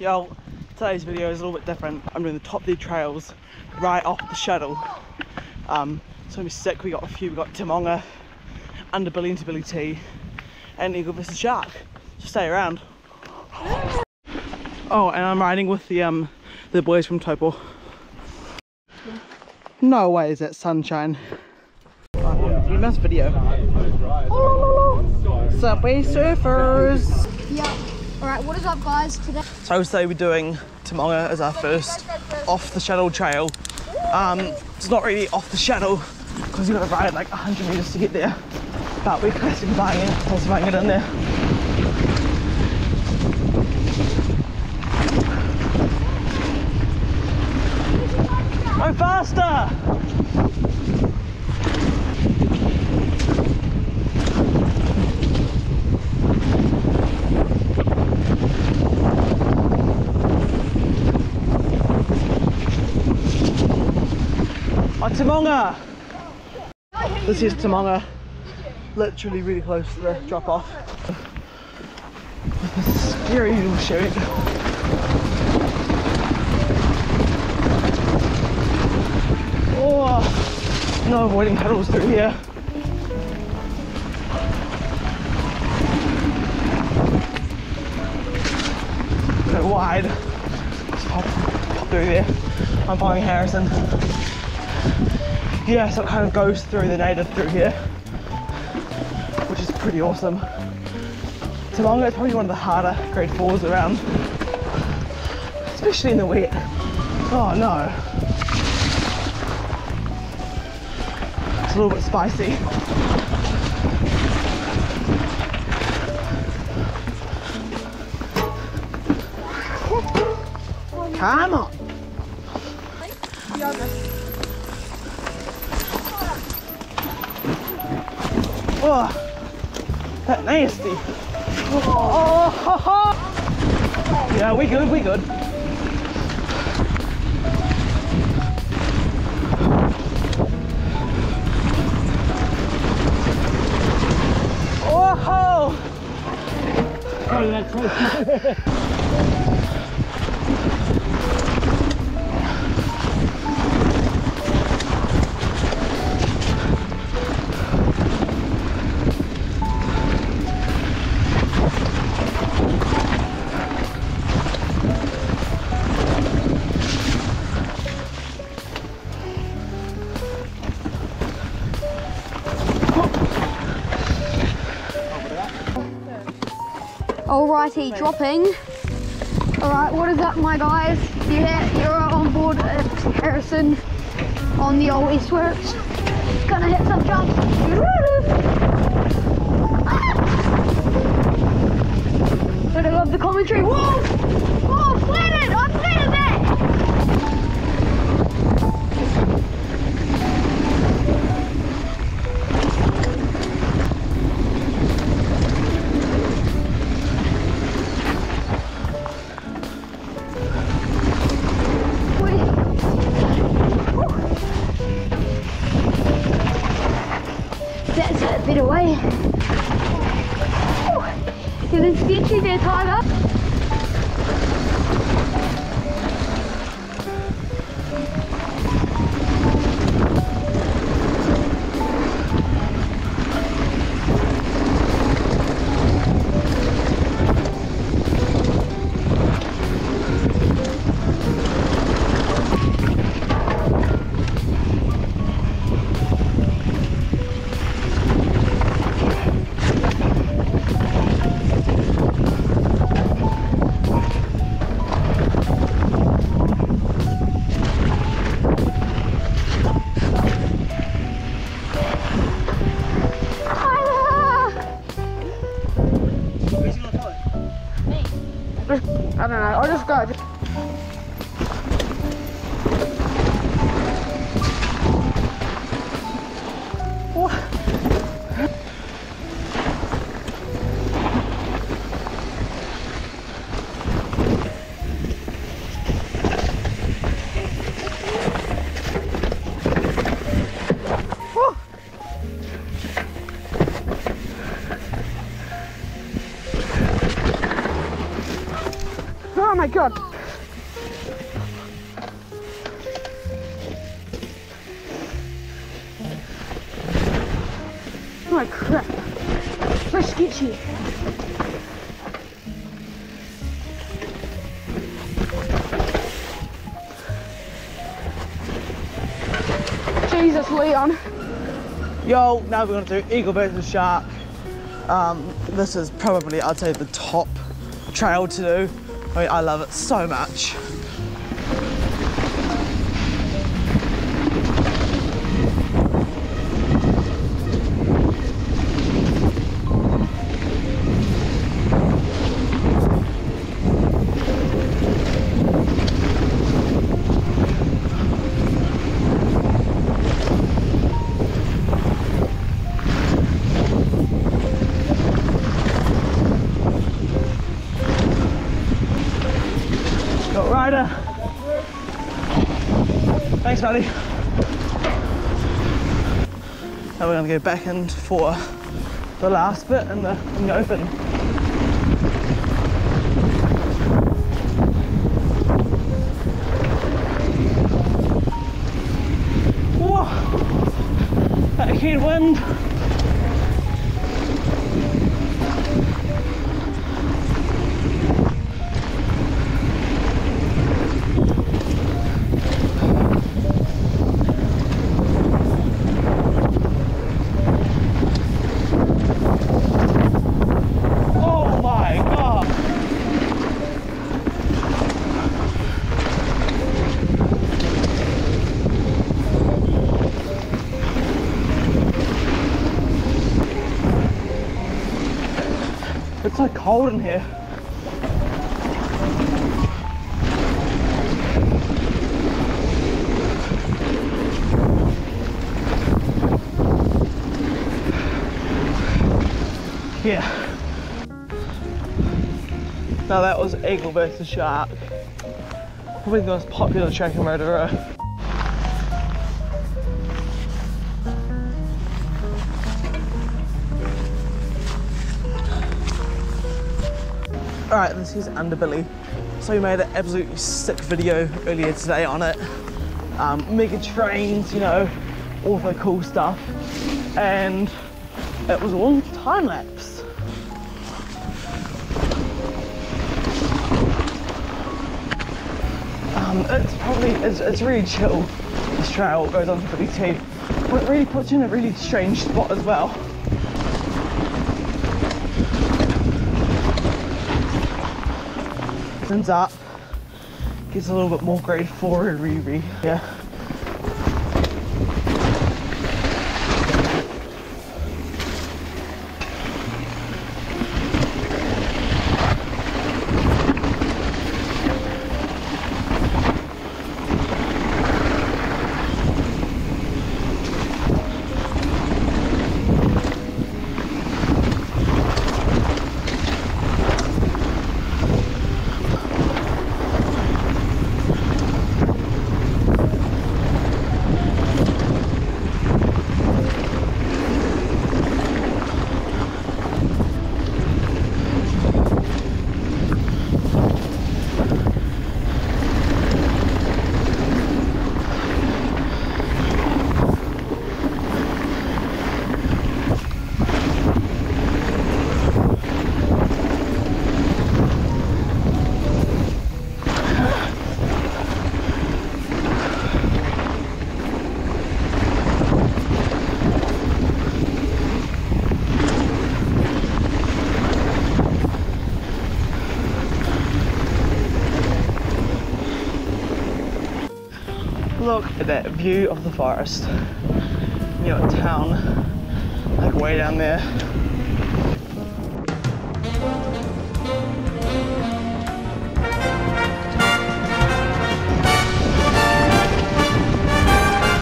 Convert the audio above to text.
Yo, today's video is a little bit different. I'm doing the Top Deed trails right off the shuttle. It's gonna be sick. We got Tamonga, Underbilly into Billy T, and Eagle vs Shark. So stay around. Oh, and I'm riding with the boys from Taupo. No way is that sunshine. You missed video. Subway Surfers. Yeah. Alright, what is up guys today? So today we're doing Tamonga as our first off the shuttle trail. It's not really off the shuttle because you've got to ride like 100 meters to get there. But we're classifying it in there. Go faster! Oh, Tamonga! This is Tamonga. Literally really close to the drop off. With this scary little chute. Oh, no avoiding puddles through here. So wide. Just pop through there. I'm following Harrison. Yeah, so it kind of goes through the native through here, which is pretty awesome. Tamonga is probably one of the harder grade 4s around, especially in the wet. Oh no. It's a little bit spicy. Come on. Oh, that nasty. Oh, ho, ho. Yeah, we good. Oh, ho. Oh, that's so Alrighty, dropping. Alright, what is up my guys? You're on board Harrison on the old Eastworks. Gonna hit some jumps. But I love the commentary. Whoa! Oh, flatted! I flatted that! That's a bit away. Feeling sketchy there, Tiger. I don't know, I'll just go. my god. Oh my crap. So sketchy. Jesus, Leon. Yo, now we're gonna do eagle versus shark. This is probably, I'd say, the top trail to do. I mean, I love it so much. Got Ryder. Thanks, buddy. Now we're going to go back in for the last bit in the open. Whoa! That headwind. It's so cold in here. Yeah. Now that was eagle versus shark. Probably the most popular track in Rotorua. Alright, this is Underbelly. So we made an absolutely sick video earlier today on it. Mega trains, you know, all the cool stuff. And it was all time lapse. It's really chill. This trail goes on to BT, but it really puts you in a really strange spot as well. Opens up, gets a little bit more grade 4 and re, yeah. Look at that view of the forest. You know, town, like way down there.